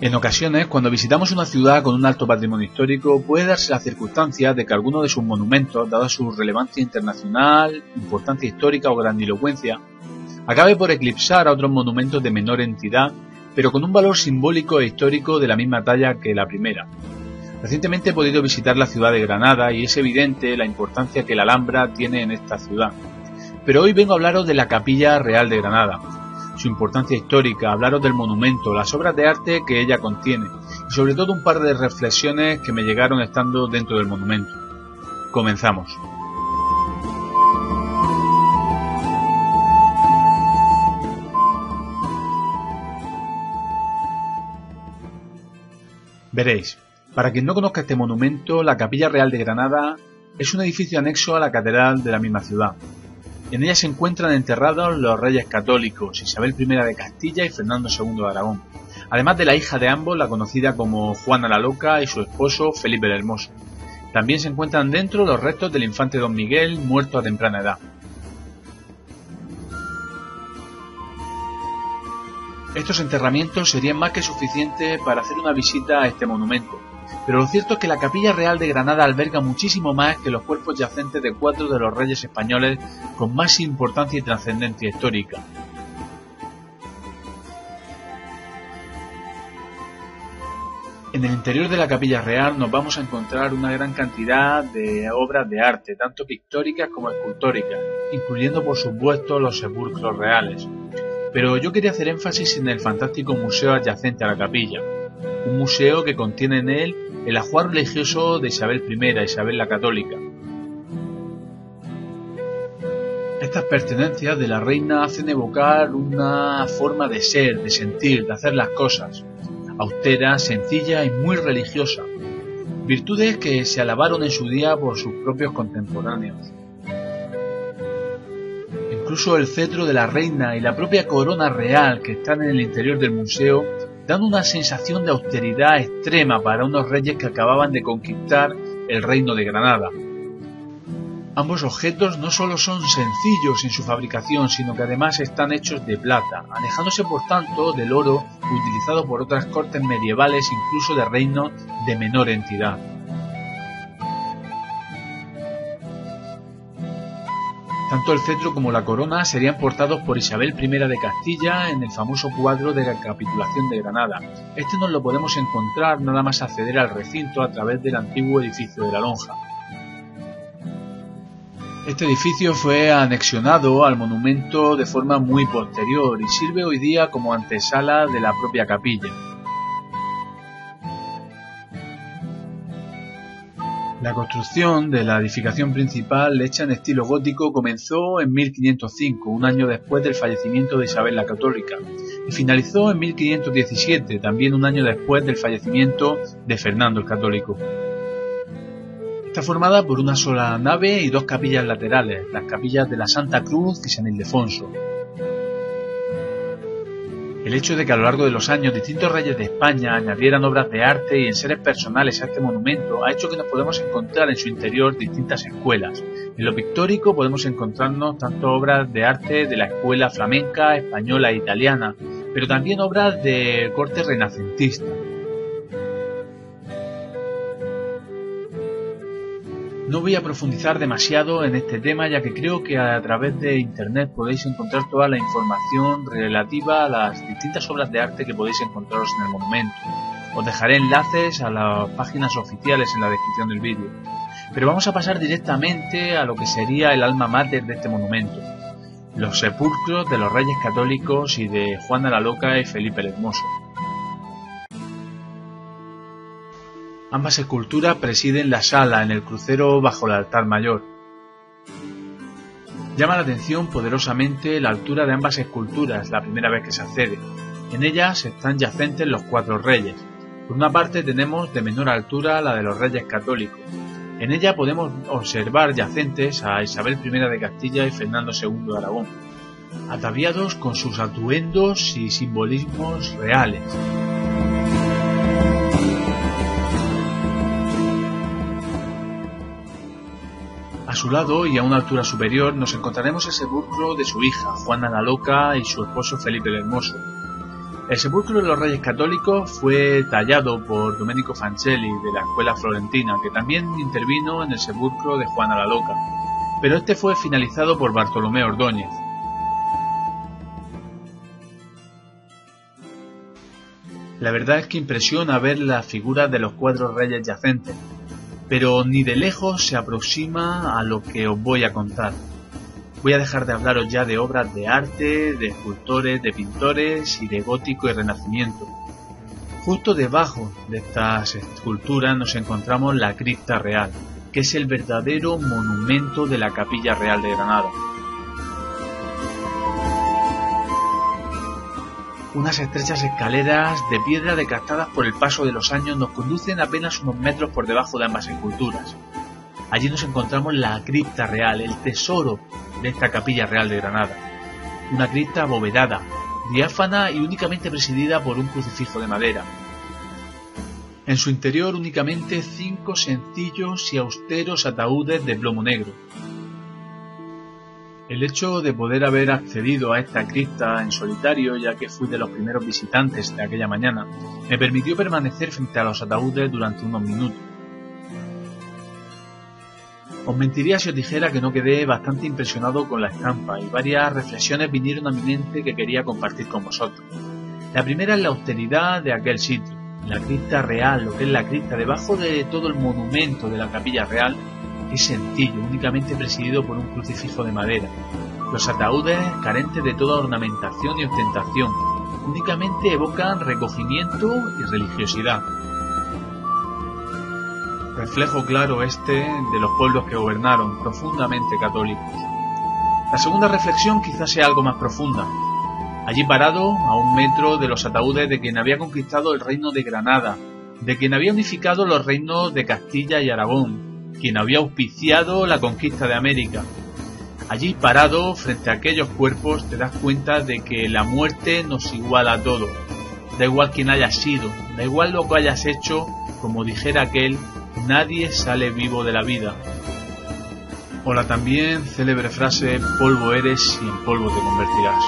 En ocasiones, cuando visitamos una ciudad con un alto patrimonio histórico, puede darse la circunstancia de que alguno de sus monumentos, dada su relevancia internacional, importancia histórica o grandilocuencia, acabe por eclipsar a otros monumentos de menor entidad, pero con un valor simbólico e histórico de la misma talla que la primera. Recientemente he podido visitar la ciudad de Granada y es evidente la importancia que la Alhambra tiene en esta ciudad. Pero hoy vengo a hablaros de la Capilla Real de Granada, su importancia histórica, hablaros del monumento, las obras de arte que ella contiene y sobre todo un par de reflexiones que me llegaron estando dentro del monumento. Comenzamos. Veréis, para quien no conozca este monumento, la Capilla Real de Granada es un edificio anexo a la catedral de la misma ciudad. En ella se encuentran enterrados los reyes católicos, Isabel I de Castilla y Fernando II de Aragón, además de la hija de ambos, la conocida como Juana la Loca, y su esposo Felipe el Hermoso. También se encuentran dentro los restos del infante Don Miguel, muerto a temprana edad. Estos enterramientos serían más que suficientes para hacer una visita a este monumento, pero lo cierto es que la Capilla Real de Granada alberga muchísimo más que los cuerpos yacentes de 4 de los reyes españoles con más importancia y trascendencia histórica. En el interior de la Capilla Real nos vamos a encontrar una gran cantidad de obras de arte, tanto pictóricas como escultóricas, incluyendo por supuesto los sepulcros reales. Pero yo quería hacer énfasis en el fantástico museo adyacente a la capilla, un museo que contiene en él el ajuar religioso de Isabel I, Isabel la Católica. Estas pertenencias de la reina hacen evocar una forma de ser, de sentir, de hacer las cosas, austera, sencilla y muy religiosa, virtudes que se alabaron en su día por sus propios contemporáneos. Incluso el cetro de la reina y la propia corona real que están en el interior del museo dan una sensación de austeridad extrema para unos reyes que acababan de conquistar el reino de Granada. Ambos objetos no solo son sencillos en su fabricación, sino que además están hechos de plata, alejándose por tanto del oro utilizado por otras cortes medievales, incluso de reinos de menor entidad. Tanto el cetro como la corona serían portados por Isabel I de Castilla en el famoso cuadro de la capitulación de Granada. Este nos lo podemos encontrar nada más acceder al recinto a través del antiguo edificio de la Lonja. Este edificio fue anexionado al monumento de forma muy posterior y sirve hoy día como antesala de la propia capilla. La construcción de la edificación principal, hecha en estilo gótico, comenzó en 1505, un año después del fallecimiento de Isabel la Católica, y finalizó en 1517, también un año después del fallecimiento de Fernando el Católico. Está formada por una sola nave y 2 capillas laterales, las capillas de la Santa Cruz y San Ildefonso. El hecho de que a lo largo de los años distintos reyes de España añadieran obras de arte y enseres personales a este monumento ha hecho que nos podemos encontrar en su interior distintas escuelas. En lo pictórico podemos encontrarnos tanto obras de arte de la escuela flamenca, española e italiana, pero también obras de corte renacentista. No voy a profundizar demasiado en este tema, ya que creo que a través de internet podéis encontrar toda la información relativa a las distintas obras de arte que podéis encontraros en el monumento. Os dejaré enlaces a las páginas oficiales en la descripción del vídeo. Pero vamos a pasar directamente a lo que sería el alma mater de este monumento: los sepulcros de los reyes católicos y de Juana la Loca y Felipe el Hermoso. Ambas esculturas presiden la sala en el crucero bajo el altar mayor. Llama la atención poderosamente la altura de ambas esculturas la primera vez que se accede. En ellas están yacentes los 4 reyes. Por una parte tenemos de menor altura la de los reyes católicos. En ella podemos observar yacentes a Isabel I de Castilla y Fernando II de Aragón, ataviados con sus atuendos y simbolismos reales. A su lado y a una altura superior nos encontraremos el sepulcro de su hija, Juana la Loca, y su esposo Felipe el Hermoso. El sepulcro de los Reyes Católicos fue tallado por Domenico Fancelli de la Escuela Florentina, que también intervino en el sepulcro de Juana la Loca, pero este fue finalizado por Bartolomé Ordóñez. La verdad es que impresiona ver las figuras de los cuatro reyes yacentes, pero ni de lejos se aproxima a lo que os voy a contar. Voy a dejar de hablaros ya de obras de arte, de escultores, de pintores y de gótico y renacimiento. Justo debajo de estas esculturas nos encontramos la cripta real, que es el verdadero monumento de la Capilla Real de Granada. Unas estrechas escaleras de piedra desgastadas por el paso de los años nos conducen apenas unos metros por debajo de ambas esculturas. Allí nos encontramos la cripta real, el tesoro de esta Capilla Real de Granada. Una cripta abovedada, diáfana y únicamente presidida por un crucifijo de madera. En su interior únicamente 5 sencillos y austeros ataúdes de plomo negro. El hecho de poder haber accedido a esta cripta en solitario, ya que fui de los primeros visitantes de aquella mañana, me permitió permanecer frente a los ataúdes durante unos minutos. Os mentiría si os dijera que no quedé bastante impresionado con la estampa y varias reflexiones vinieron a mi mente que quería compartir con vosotros. La primera es la austeridad de aquel sitio, la cripta real, lo que es la cripta, debajo de todo el monumento de la Capilla Real, es sencillo, únicamente presidido por un crucifijo de madera. Los ataúdes, carentes de toda ornamentación y ostentación, únicamente evocan recogimiento y religiosidad. Reflejo claro este de los pueblos que gobernaron, profundamente católicos. La segunda reflexión quizás sea algo más profunda. Allí parado, a 1 metro de los ataúdes de quien había conquistado el reino de Granada, de quien había unificado los reinos de Castilla y Aragón, quien había auspiciado la conquista de América. Allí parado, frente a aquellos cuerpos, te das cuenta de que la muerte nos iguala a todos. Da igual quién hayas sido, da igual lo que hayas hecho, como dijera aquel, nadie sale vivo de la vida. O la también célebre frase, polvo eres y en polvo te convertirás.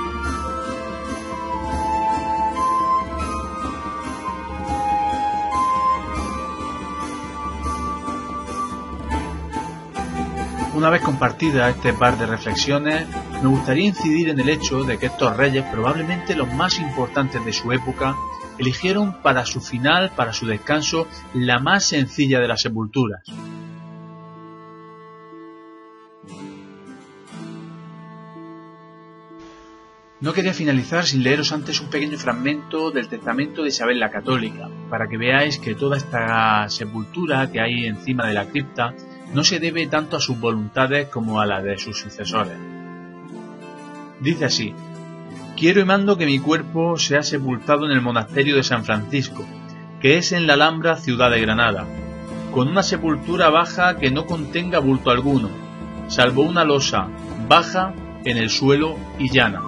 Una vez compartida este par de reflexiones, me gustaría incidir en el hecho de que estos reyes, probablemente los más importantes de su época, eligieron para su final, para su descanso, la más sencilla de las sepulturas. No quería finalizar sin leeros antes un pequeño fragmento del testamento de Isabel la Católica, para que veáis que toda esta sepultura que hay encima de la cripta no se debe tanto a sus voluntades como a la de sus sucesores. Dice así: quiero y mando que mi cuerpo sea sepultado en el monasterio de San Francisco, que es en la Alhambra, ciudad de Granada, con una sepultura baja que no contenga bulto alguno, salvo una losa baja en el suelo y llana.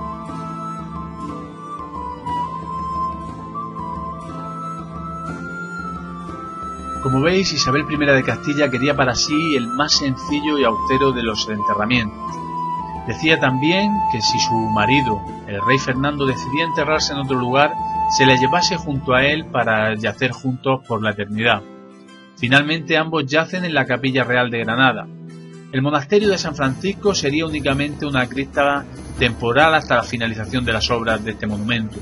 Como veis, Isabel I de Castilla quería para sí el más sencillo y austero de los enterramientos. Decía también que si su marido, el rey Fernando, decidía enterrarse en otro lugar, se le llevase junto a él para yacer juntos por la eternidad. Finalmente ambos yacen en la Capilla Real de Granada. El monasterio de San Francisco sería únicamente una cripta temporal hasta la finalización de las obras de este monumento.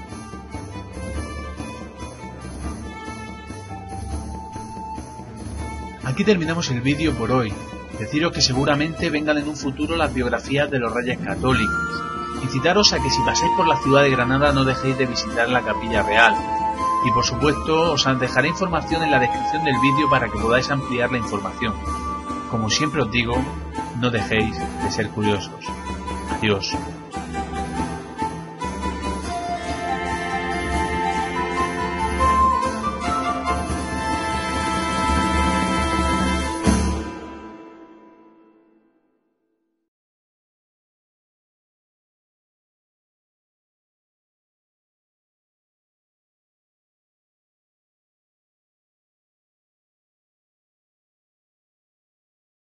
Aquí terminamos el vídeo por hoy. Deciros que seguramente vengan en un futuro las biografías de los Reyes Católicos. Incitaros a que si pasáis por la ciudad de Granada no dejéis de visitar la Capilla Real. Y por supuesto os dejaré información en la descripción del vídeo para que podáis ampliar la información. Como siempre os digo, no dejéis de ser curiosos. Adiós.